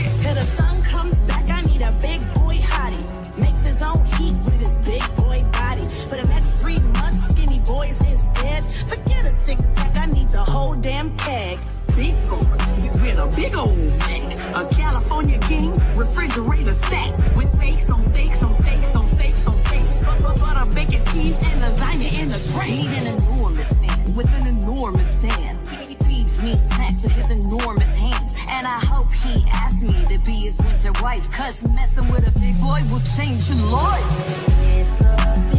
Till the sun comes back, I need a big boy hottie. Makes his own heat with his big boy body. For the next 3 months, skinny boys is dead. Forget a sick pack, I need the whole damn keg. Big boy with a big old neck. A California king, refrigerator stack. With steaks on steaks on steaks on steaks on steaks. Butter, bacon, cheese, and lasagna in the tray. Need an enormous man with an enormous stand. He feeds me snacks with his enormous hands. And I hope he asks me to be his winter wife. Cause messing with a big boy will change your life.